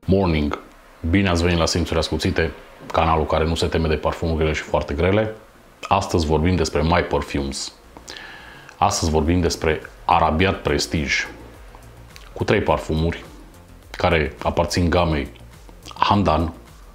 Morning! Bine ați venit la Simțuri Ascuțite, canalul care nu se teme de parfumuri grele și foarte grele. Astăzi vorbim despre My Perfumes. Astăzi vorbim despre Arabiat Prestige, cu 3 parfumuri care aparțin gamei Hamdan,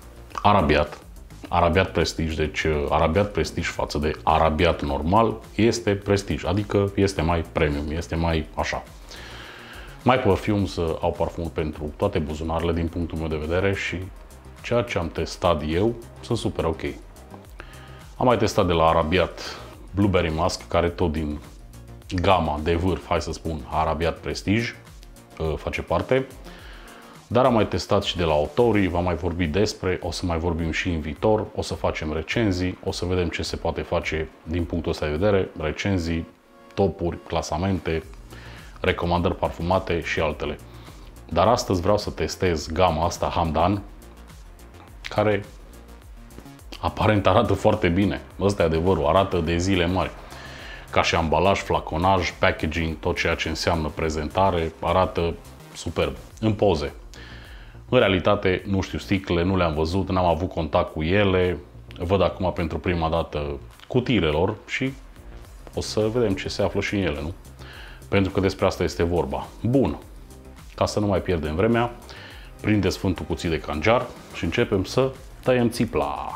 Arabiat Prestige. Deci Arabiat Prestige față de Arabiat normal este Prestige, adică este mai premium, este mai așa. My Perfumes au parfumuri pentru toate buzunarele din punctul meu de vedere și ceea ce am testat eu sunt super ok. Am mai testat de la Arabiat Blueberry Musk, care tot din gama de vârf, hai să spun, Arabiat Prestige face parte. Dar am mai testat și de la Autori, v-am mai vorbit despre, o să mai vorbim și în viitor, o să facem recenzii, o să vedem ce se poate face din punctul ăsta de vedere, recenzii, topuri, clasamente, recomandări parfumate și altele. Dar astăzi vreau să testez gama asta Hamdan, care aparent arată foarte bine. Ăsta e adevărul, arată de zile mari. Ca și ambalaj, flaconaj, packaging, tot ceea ce înseamnă prezentare, arată superb. În poze. În realitate, nu știu sticlele, nu le-am văzut, n-am avut contact cu ele. Văd acum pentru prima dată cutiile lor și o să vedem ce se află și în ele, nu? Pentru că despre asta este vorba. Bun, ca să nu mai pierdem vremea, prinde sfântul cuțit de canjar și începem să tăiem țipla.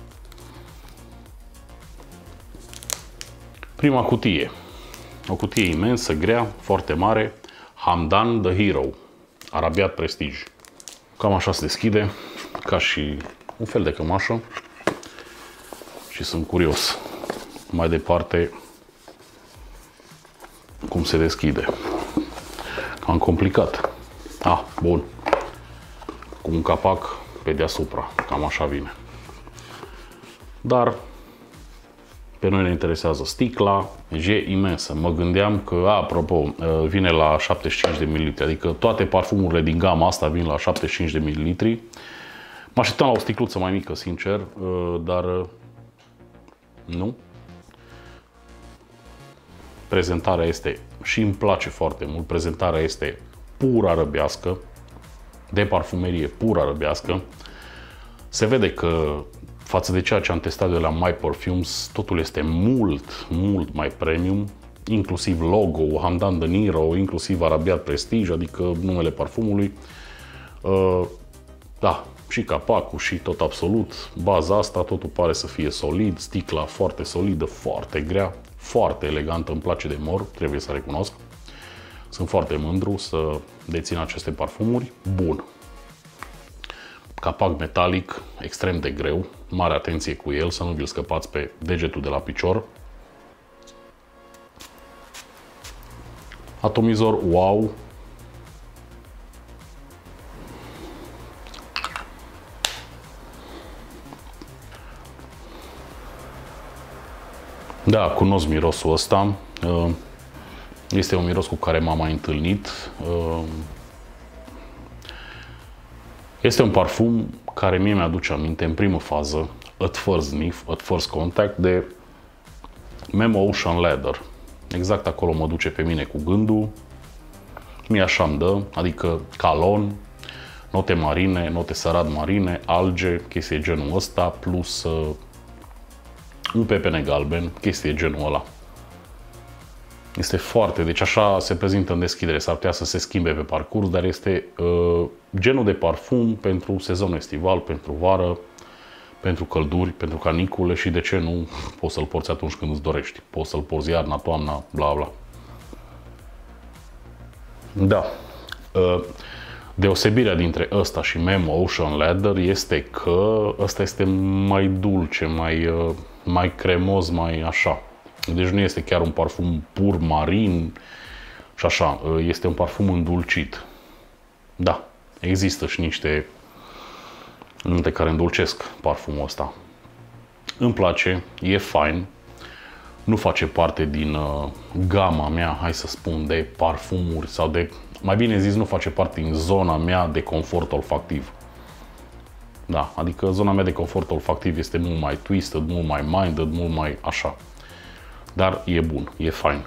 Prima cutie. O cutie imensă, grea, foarte mare. Hamdan The Hero, Arabiat Prestige. Cam așa se deschide, ca și un fel de cămașă. Și sunt curios mai departe cum se deschide. Cam complicat. Bun. Cu un capac pe deasupra. Cam așa vine. Dar pe noi ne interesează sticla. E imensă. Mă gândeam că, apropo, vine la 75 de ml. Adică toate parfumurile din gama asta vin la 75 de ml. Mă așteptam la o sticluță mai mică, sincer, dar nu. Prezentarea este, și îmi place foarte mult, prezentarea este pur arăbească, de parfumerie pur arăbească. Se vede că față de ceea ce am testat de la My Perfumes, totul este mult mai premium, inclusiv logo, Hamdan The Hero, inclusiv Arabiat Prestige, adică numele parfumului. Da, și capacul și tot absolut, baza asta, totul pare să fie solid, sticla foarte solidă, foarte grea, foarte elegantă, îmi place de mor, trebuie să recunosc. Sunt foarte mândru să dețin aceste parfumuri. Bun. Capac metalic, extrem de greu, mare atenție cu el, să nu vi-l scăpați pe degetul de la picior. Atomizor, wow! Da, cunosc mirosul ăsta. Este un miros cu care m-am mai întâlnit. Este un parfum care mie mi-aduce aminte în primă fază, at first sniff, at first contact, de Memo Ocean Leather. Exact acolo mă duce pe mine cu gândul. Mie așa îmi dă, adică calon, note marine, note sărat marine, alge, chestie genul ăsta, plus un pepene galben, chestie genul ăla. Este foarte, deci așa se prezintă în deschidere, s-ar putea să se schimbe pe parcurs, dar este genul de parfum pentru sezon estival, pentru vară, pentru călduri, pentru canicule și de ce nu poți să-l porți atunci când îți dorești. Poți să-l porți iarna, toamna, bla bla. Da. Deosebirea dintre ăsta și Memo Ocean Leather este că ăsta este mai dulce, mai cremos, mai așa. Deci nu este chiar un parfum pur marin și așa, este un parfum îndulcit. Da, există și niște nunte care îndulcesc parfumul ăsta. Îmi place, e fain, nu face parte din gama mea, hai să spun, de parfumuri sau de, mai bine zis, nu face parte din zona mea de confort olfactiv. Da, adică zona mea de confort olfactiv este mult mai twisted, mult mai minded, mult mai așa. Dar e bun, e fain.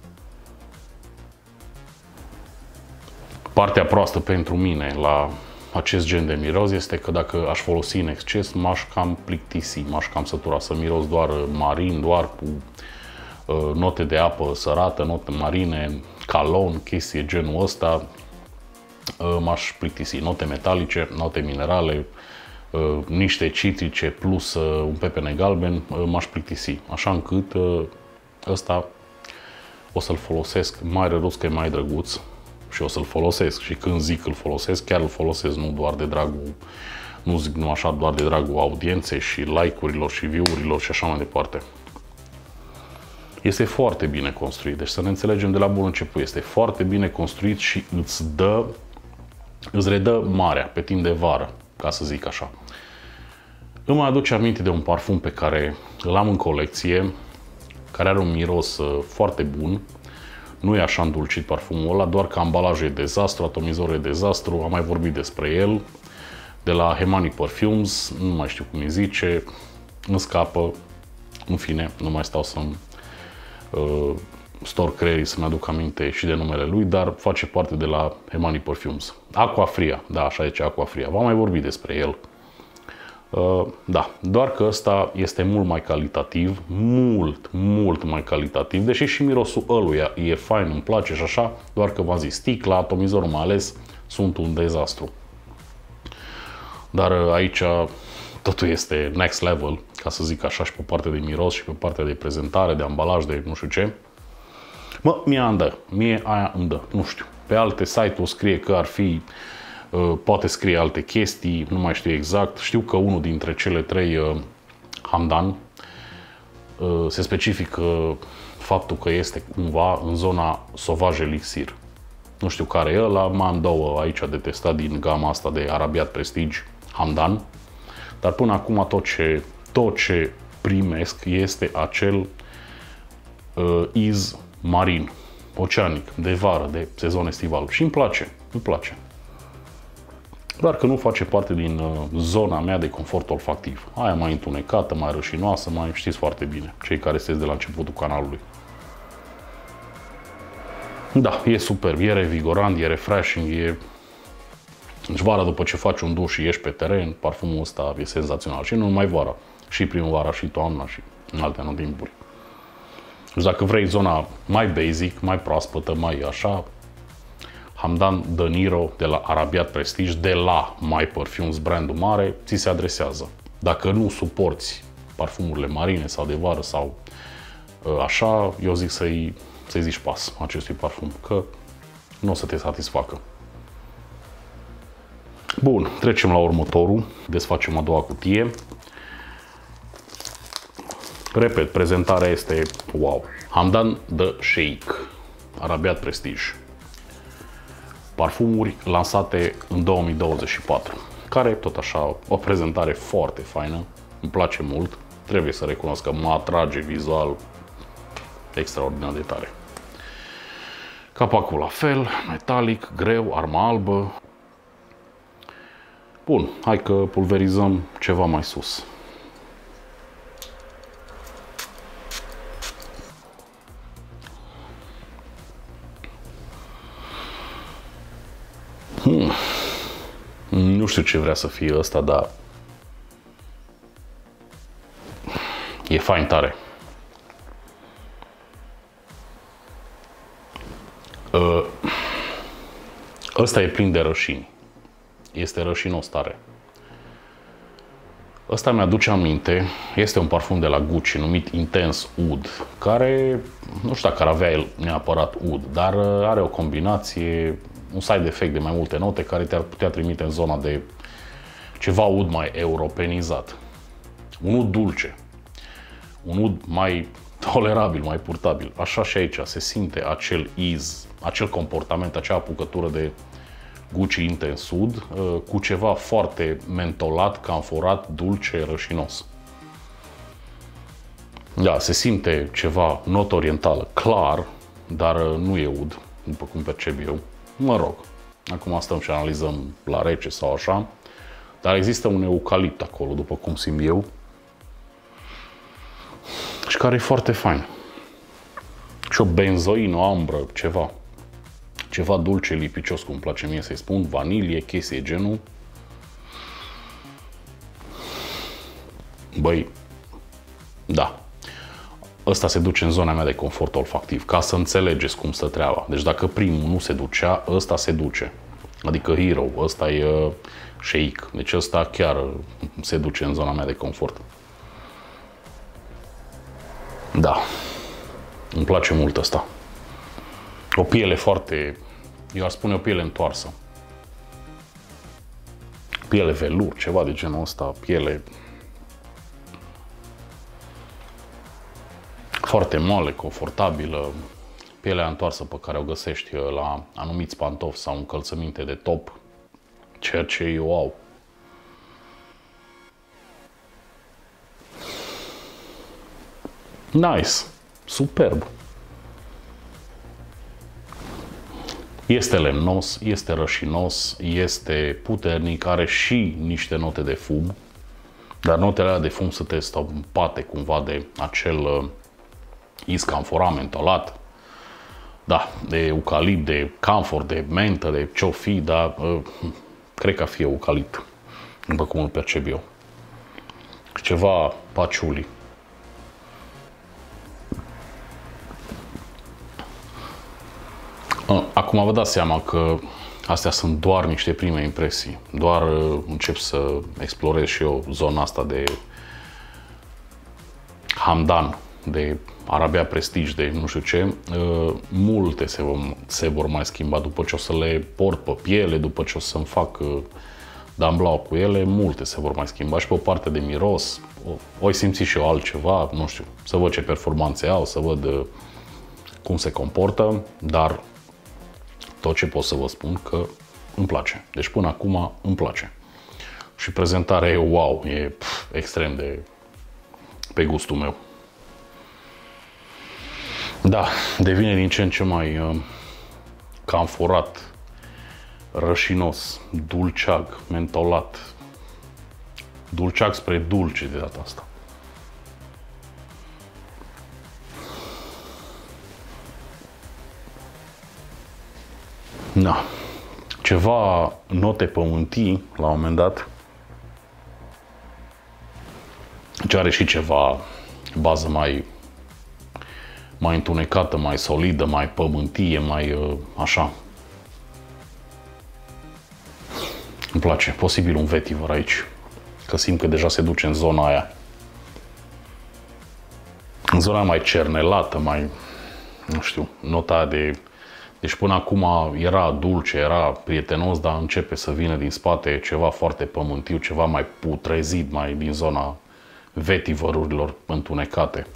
Partea proastă pentru mine la acest gen de miros este că dacă aș folosi în exces, m-aș cam plictisi, m-aș cam sătura să miros doar marin, doar cu note de apă sărată, note marine, calon, chestii genul ăsta. M-aș plictisi. Note metalice, note minerale, niște citrice plus un pepene galben, m-aș plictisi. Așa încât ăsta o să-l folosesc mai răduț că e mai drăguț și o să-l folosesc. Și când zic îl folosesc, chiar îl folosesc, nu doar de dragul, nu zic nu așa, doar de dragul audienței și like-urilor și view-urilor și așa mai departe. Este foarte bine construit, deci să ne înțelegem de la bun început. Este foarte bine construit și îți redă marea pe timp de vară, ca să zic așa. Îmi aduce aminte de un parfum pe care îl am în colecție, care are un miros foarte bun. Nu e așa îndulcit parfumul ăla, doar că ambalajul e dezastru, atomizorul e dezastru, am mai vorbit despre el. De la Hemani Perfumes, nu mai știu cum îi zice, îmi scapă, în fine, nu mai stau să-mi store creierii să-mi aduc aminte și de numele lui, dar face parte de la Hemani Perfumes. Aquafria, da, așa zice Aquafria, v-am mai vorbit despre el. Da, doar că ăsta este mult mai calitativ, mult mai calitativ, deși și mirosul ăluia e fain, îmi place și așa, doar că v-am zis, sticla, atomizorul mai ales, sunt un dezastru. Dar aici totul este next level, ca să zic așa, și pe partea de miros și pe partea de prezentare, de ambalaj, de nu știu ce. Mă, mie aia îmi dă, nu știu. Pe alte site-uri scrie că ar fi, poate scrie alte chestii, nu mai știu exact. Știu că unul dintre cele trei, Hamdan, se specifică faptul că este cumva în zona Sauvage Elixir. Nu știu care e ăla, mai am două aici de testat din gama asta de Arabiat Prestige, Hamdan. Dar până acum tot ce primesc este acel iz marin, oceanic, de vară, de sezon estival. Și îmi place. Doar că nu face parte din zona mea de confort olfactiv. Aia mai întunecată, mai rășinoasă, mai știți foarte bine, cei care sunteți de la începutul canalului. Da, e superb, e revigorant, e refreshing, e... Deci vara, după ce faci un duș și ieși pe teren, parfumul ăsta e senzațional. Și nu numai vara, și primăvara, și toamna, și în alte anotimpuri. Deci dacă vrei zona mai basic, mai proaspătă, mai așa, Hamdan De Niro de la Arabiat Prestige, de la My Perfumes, brandul mare, ți se adresează. Dacă nu suporți parfumurile marine sau de vară sau așa, eu zic să-i zici pas acestui parfum, că nu o să te satisfacă. Bun, trecem la următorul, desfacem a doua cutie. Repet, prezentarea este wow. Hamdan The Sheikh, Arabiat Prestige. Parfumuri lansate în 2024, care tot așa, o prezentare foarte faină, îmi place mult, trebuie să recunosc că mă atrage vizual extraordinar de tare. Capacul la fel, metalic, greu, arma albă. Bun, hai că pulverizăm ceva mai sus. Nu știu ce vrea să fie ăsta, dar e fain tare. Ăsta e plin de rășini. Este rășinos tare. Ăsta mi-aduce aminte, este un parfum de la Gucci numit Intense Oud, care, nu știu dacă ar avea el neapărat oud, dar are o combinație, un side effect de mai multe note care te-ar putea trimite în zona de ceva ud mai europenizat. Un ud dulce, un ud mai tolerabil, mai purtabil. Așa și aici se simte acel iz, acel comportament, acea apucătură de Gucci Intense Oud cu ceva foarte mentolat, camforat, dulce, rășinos. Da, se simte ceva notă orientală, clar, dar nu e ud, după cum percep eu. Mă rog, acum stăm și analizăm la rece sau așa, dar există un eucalipt acolo, după cum simt eu, și care e foarte fain. Și o benzoină, o ambră, ceva dulce, lipicios, cum îmi place mie să-i spun, vanilie, chestie genul. Băi, da. Ăsta se duce în zona mea de confort olfactiv, ca să înțelegeți cum stă treaba. Deci dacă primul nu se ducea, ăsta se duce. Adică Hero, ăsta e Shake. Deci ăsta chiar se duce în zona mea de confort. Da. Îmi place mult ăsta. O piele foarte, eu aș spune o piele întoarsă. Piele velur, ceva de genul ăsta, piele foarte moale, confortabilă, pielea întoarsă pe care o găsești la anumiți pantofi sau încălțăminte de top, ceea ce eu au. Nice, superb. Este lemnos, este rășinos, este puternic, are și niște note de fum, dar notele alea de fum să te stămpate cumva de acel iscanforat mentolat, da, de eucalipt, de camfor, de mentă, de ce-o fi, dar cred că fie eucalipt, după cum îl percep eu. Ceva paciuli. Acum vă dați seama că astea sunt doar niște prime impresii. Doar încep să explorez și eu zona asta de Hamdan, de Arabia Prestige, de nu știu ce. Multe se vor mai schimba după ce o să le port pe piele, după ce o să-mi fac damblau cu ele, multe se vor mai schimba și pe o parte de miros. O simți și eu altceva, nu știu, să văd ce performanțe au, să văd cum se comportă, dar tot ce pot să vă spun că îmi place. Deci până acum îmi place. Și prezentarea e wow, e extrem de pe gustul meu. Da, devine din ce în ce mai camforat, rășinos, dulceag, mentolat. Dulceag spre dulce de data asta. Da. Ceva note pământii, la un moment dat. Ce are și ceva bază mai întunecată, mai solidă, mai pământie, mai așa. Îmi place. Posibil un vetiver aici. Că simt că deja se duce în zona aia. În zona mai cernelată, mai, nu știu, nota aia de... Deci până acum era dulce, era prietenos, dar începe să vină din spate ceva foarte pământiu, ceva mai putrezit, mai din zona vetiverurilor întunecate.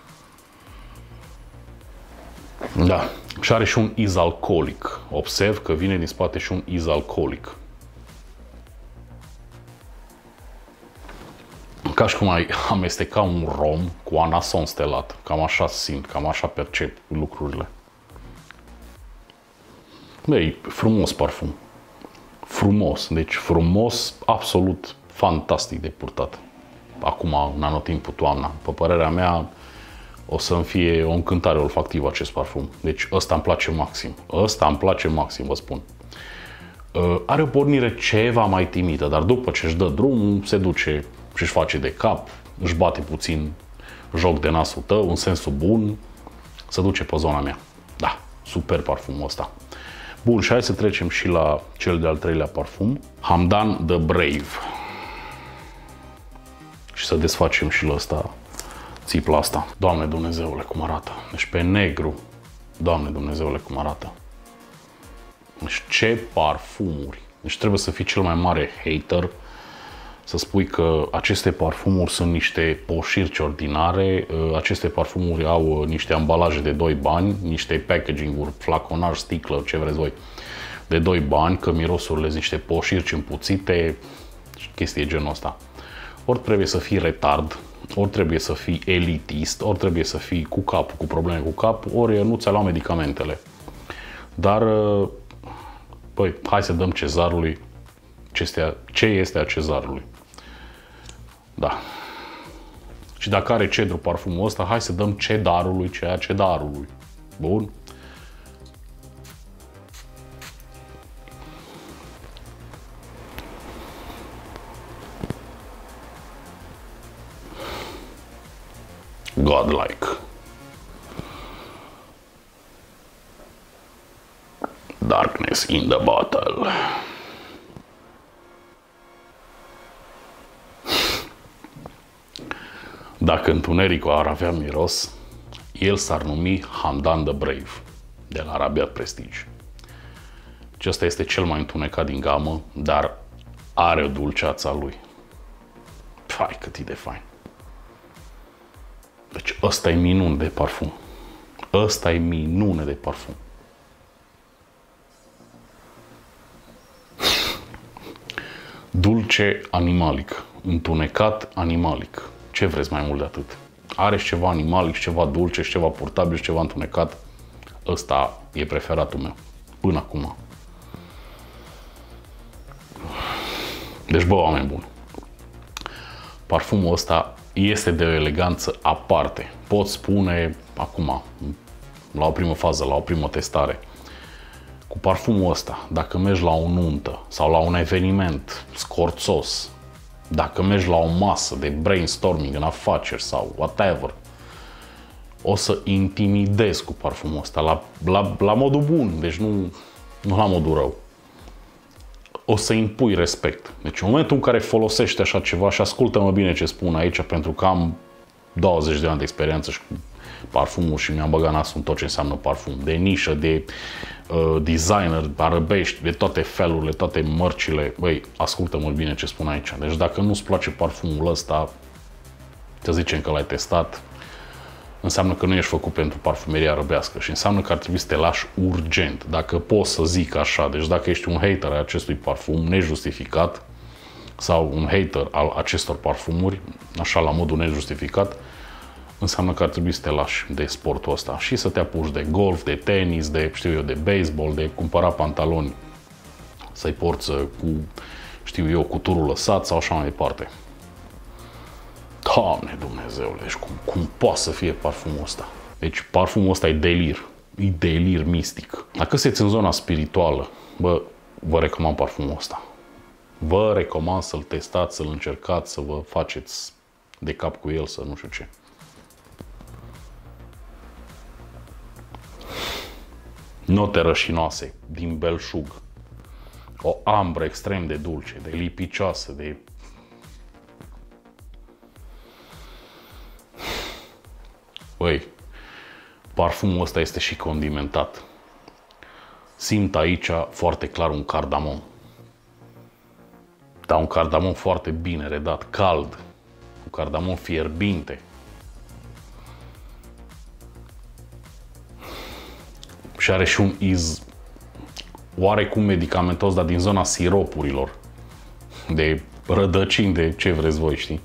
Da. Și are și un izalcoolic. Observ că vine din spate și un izalcoolic. Ca și cum ai amesteca un rom cu anason stelat. Cam așa simt, cam așa percep lucrurile. Băi, frumos parfum. Frumos. Deci frumos, absolut fantastic de purtat. Acum, în anotimpul toamna. Pe părerea mea, o să-mi fie o încântare olfactivă acest parfum. Deci ăsta îmi place maxim. Ăsta îmi place maxim, vă spun. Are o pornire ceva mai timidă, dar după ce își dă drumul, se duce și își face de cap, își bate puțin joc de nasul tău, în sensul bun, se duce pe zona mea. Da, super parfumul ăsta. Bun, și hai să trecem și la cel de-al treilea parfum, Hamdan the Brave. Și să desfacem și la ăsta, țipla asta. Doamne Dumnezeule, cum arată. Deci pe negru, Doamne Dumnezeule, cum arată. Deci ce parfumuri. Deci trebuie să fii cel mai mare hater să spui că aceste parfumuri sunt niște poșirci ordinare, aceste parfumuri au niște ambalaje de 2 bani, niște packaging-uri, flaconaj, sticlă, ce vreți voi, de 2 bani, că mirosurile sunt niște poșirci împuțite, chestii genul ăsta. Ori trebuie să fii retard, ori trebuie să fii elitist, ori trebuie să fii cu capul, cu probleme cu cap, ori nu ți-a luat medicamentele. Dar, păi, hai să dăm cezarului ce este a cezarului. Da. Și dacă are cedru parfumul ăsta, hai să dăm cedarului ce a cedarului. Bun? Godlike. Darkness in the bottle. Dacă întunericul ar avea miros, el s-ar numi Handan the Brave, de la Arabiat Prestige. Acesta este cel mai întunecat din gamă, dar are o dulceața lui. Fai, cât e de fain. Deci ăsta e minune de parfum. Ăsta e minune de parfum. Dulce animalic, întunecat animalic. Ce vreți mai mult de atât? Are și ceva animalic, și ceva dulce, și ceva purtabil, și ceva întunecat. Ăsta e preferatul meu, până acum. Deci, bă, oameni buni, parfumul ăsta este de o eleganță aparte. Pot spune acum, la o primă fază, la o primă testare, cu parfumul ăsta, dacă mergi la o nuntă sau la un eveniment scorțos, dacă mergi la o masă de brainstorming în afaceri sau whatever, o să intimidezi cu parfumul ăsta la modul bun, deci nu la modul rău. O să impui respect. Deci în momentul în care folosești așa ceva, și ascultă-mă bine ce spun aici, pentru că am 20 de ani de experiență și cu parfumul și mi-am băgat nasul în tot ce înseamnă parfum. De nișă, de designer, arabești, de toate felurile, toate mărcile. Băi, ascultă-mă bine ce spun aici. Deci dacă nu-ți place parfumul ăsta, să zicem că l-ai testat, înseamnă că nu ești făcut pentru parfumeria arabească și înseamnă că ar trebui să te lași urgent, dacă pot să zic așa. Deci dacă ești un hater al acestui parfum nejustificat sau un hater al acestor parfumuri, așa la modul nejustificat, înseamnă că ar trebui să te lași de sportul ăsta și să te apuci de golf, de tenis, de, știu eu, de baseball, de cumpăra pantaloni, să-i porți cu, știu eu, cu turul lăsat sau așa mai departe. Doamne Dumnezeule, deci cum poate să fie parfumul ăsta? Deci parfumul ăsta e delir mistic. Dacă sunteți în zona spirituală, bă, vă recomand parfumul ăsta. Vă recomand să-l testați, să-l încercați, să vă faceți de cap cu el, să nu știu ce. Note rășinoase din belșug. O ambră extrem de dulce, de lipicioasă, de... Băi, parfumul ăsta este și condimentat. Simt aici foarte clar un cardamom. Dar un cardamom foarte bine redat, cald. Un cardamom fierbinte. Și are și un iz oarecum medicamentos, dar din zona siropurilor. De rădăcini, de ce vreți voi, știi?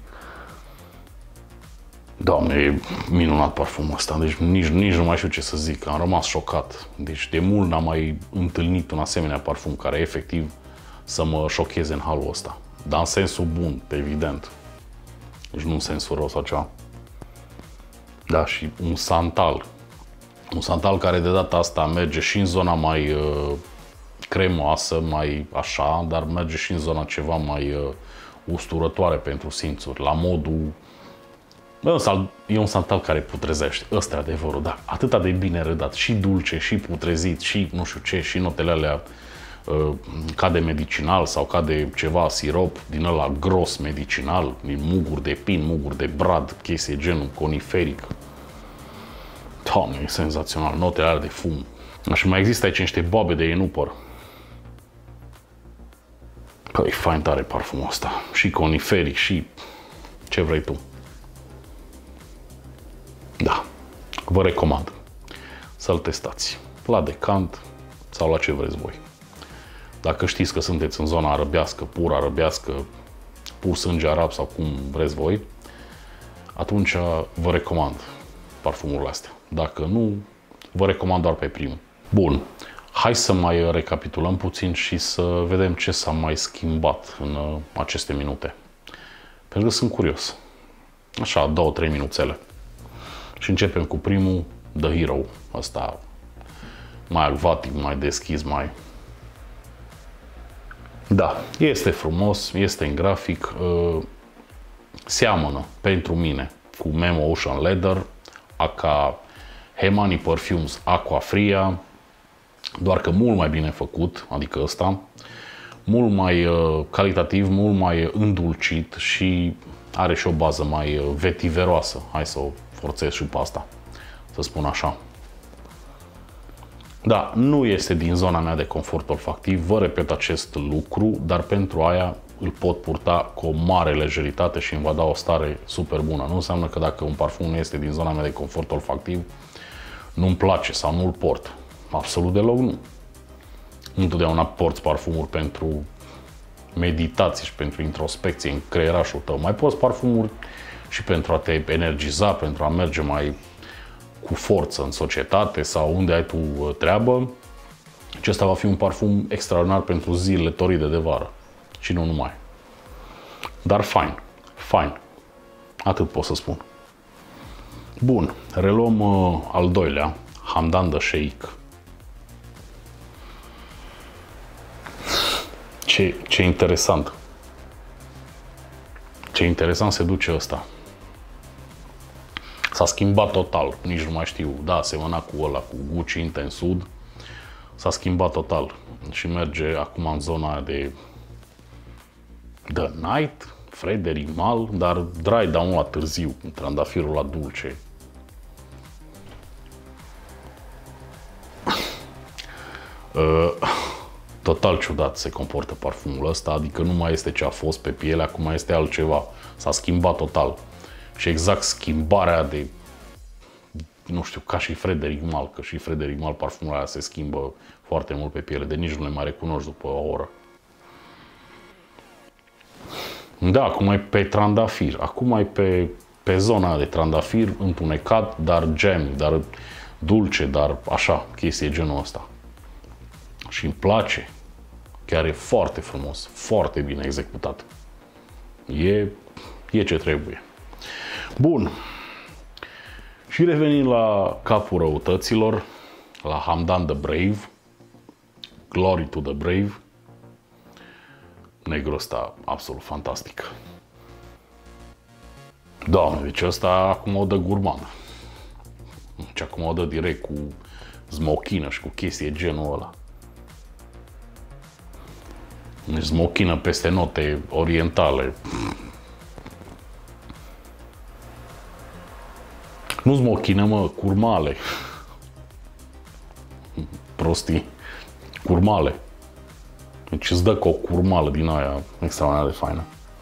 Doamne, e minunat parfumul ăsta, deci nici nu mai știu ce să zic, am rămas șocat. Deci de mult n-am mai întâlnit un asemenea parfum care efectiv să mă șocheze în halul ăsta. Dar în sensul bun, evident. Deci nu în sensul rău sau ceva. Da, și un santal. Un santal care de data asta merge și în zona mai cremoasă, mai așa, dar merge și în zona ceva mai usturătoare pentru simțuri, la modul... Bă, e un santal care putrezește, ăsta e adevărul, da, atâta de bine redat, și dulce, și putrezit, și nu știu ce, și notele alea ca de medicinal sau ca de ceva sirop din ăla gros medicinal, din muguri de pin, muguri de brad, chestie genul coniferic. Doamne, e senzațional, notele alea de fum. Și mai există aici niște boabe de enupăr. Păi, fain tare parfumul ăsta, și coniferic, și ce vrei tu. Da, vă recomand să-l testați la decant sau la ce vreți voi. Dacă știți că sunteți în zona arăbească, pur arăbească, pur sânge arab sau cum vreți voi, atunci vă recomand parfumurile astea. Dacă nu, vă recomand doar pe primul. Bun, hai să mai recapitulăm puțin și să vedem ce s-a mai schimbat în aceste minute. Pentru că sunt curios. Așa, 2-3 minuțele. Și începem cu primul, The Hero. Asta mai acvatic, mai deschis, mai... Da, este frumos, este în grafic, seamănă pentru mine cu Memo Ocean Leather, aka Hemani Perfumes Aqua Fria, doar că mult mai bine făcut, adică ăsta, mult mai calitativ, mult mai îndulcit și are și o bază mai vetiveroasă. Hai să o forțez și pe asta, să spun așa. Da, nu este din zona mea de confort olfactiv, vă repet acest lucru, dar pentru aia îl pot purta cu o mare lejeritate și îmi va da o stare super bună. Nu înseamnă că dacă un parfum nu este din zona mea de confort olfactiv, nu-mi place sau nu-l port. Absolut deloc nu. Nu întotdeauna porți parfumuri pentru meditații și pentru introspecție în creierașul tău. Mai poți parfumuri și pentru a te energiza, pentru a merge mai cu forță în societate sau unde ai tu treabă. Acesta va fi un parfum extraordinar pentru zilele toride de vară. Și nu numai. Dar fain. Fain. Atât pot să spun. Bun. Reluăm al doilea. Hamdan the Sheikh. Ce interesant. Ce interesant se duce ăsta. S-a schimbat total, nici nu mai știu, da, semăna cu ăla, cu Gucci Intense Sud. S-a schimbat total și merge acum în zona de The Night, Frederic Malle, dar dry down la târziu, trandafirul la dulce. Total ciudat se comportă parfumul ăsta, adică nu mai este ce a fost pe piele, acum este altceva. S-a schimbat total. Și exact schimbarea de, nu știu, ca și Frederic Malle, că și Frederic Malle parfumul ăla se schimbă foarte mult pe piele, de nici nu le mai recunoști după o oră. Da, acum e pe trandafir, acum e pe zona de trandafir întunecat, dar gem, dar dulce, dar așa, chestie genul ăsta. Și îmi place, chiar e foarte frumos, foarte bine executat. E ce trebuie. Bun. Și revenind la capul răutăților, la Hamdan the Brave, Glory to the Brave, negru ăsta absolut fantastic. Doamne, deci ăsta acum o dă gurman. Deci acum o dă direct cu smochină și cu chestie genul ăla. Deci smochină peste note orientale. Nu smochină, mă, curmale. Prostii. Curmale. Deci îți dă cu o curmală din aia extraordinar de faină.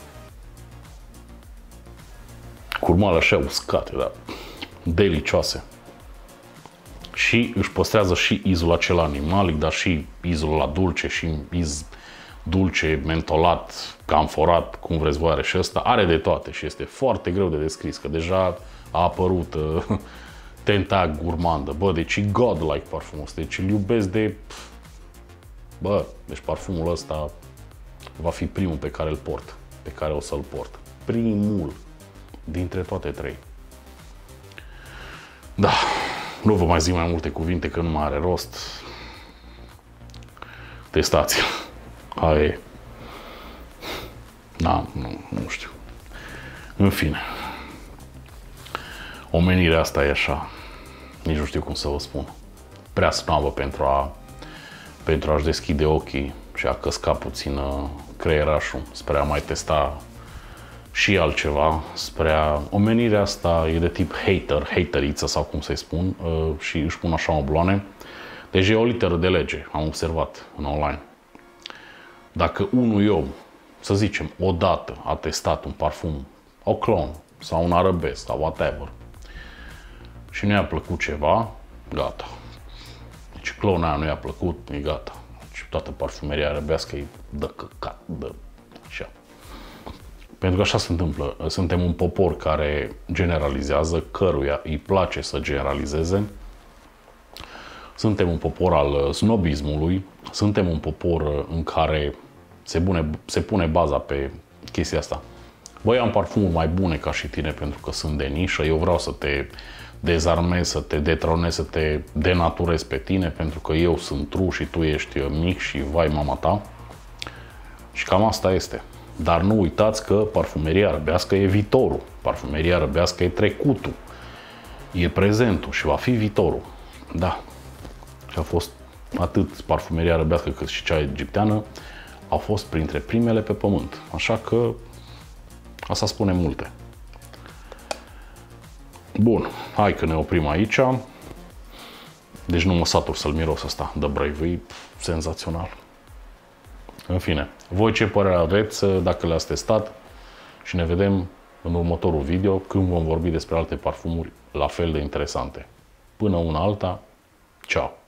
Curmale așa uscate, dar delicioase. Și își păstrează și izul acela animalic, dar și izul la dulce și iz dulce, mentolat, camforat, cum vreți voi, are și ăsta. Are de toate și este foarte greu de descris, că deja a apărut tenta gurmandă. Bă, deci e godlike parfumul ăsta, deci îl iubesc de... Bă, deci parfumul ăsta va fi primul pe care îl port, pe care o să-l port. Primul dintre toate trei. Da, nu vă mai zic mai multe cuvinte că nu mai are rost. Testați-l. Aia e. Da, nu știu. În fine. Omenirea asta e așa. Nici nu știu cum să vă spun. Prea snobă pentru a-și deschide ochii și a căsca puțin creierașul spre a mai testa și altceva. Omenirea asta e de tip hateriță sau cum să-i spun, și își pun așa obloane. Deci e o literă de lege, am observat în online. Dacă unul om, să zicem, odată a testat un parfum, o clon sau un arabesc sau whatever, și nu i-a plăcut ceva, gata. Deci clona aia nu i-a plăcut, e gata. Deci toată parfumeria arabească e de căcat, de așa. Pentru că așa se întâmplă. Suntem un popor care generalizează, căruia îi place să generalizeze. Suntem un popor al snobismului, suntem un popor în care se pune baza pe chestia asta. Băi, am parfumuri mai bune ca și tine pentru că sunt de nișă, eu vreau să te dezarmez, să te detronez, să te denaturez pe tine pentru că eu sunt true și tu ești mic și vai mama ta. Și cam asta este. Dar nu uitați că parfumeria arăbească e viitorul. Parfumeria arăbească e trecutul. E prezentul și va fi viitorul. Da. Și a fost atât parfumeria arăbească cât și cea egipteană au fost printre primele pe pământ. Așa că asta spune multe. Bun, hai că ne oprim aici. Deci nu mă satur să-l miros ăsta de Brave, e senzațional. În fine, voi ce părere aveți dacă le-ați testat și ne vedem în următorul video când vom vorbi despre alte parfumuri la fel de interesante. Până una alta, ceau!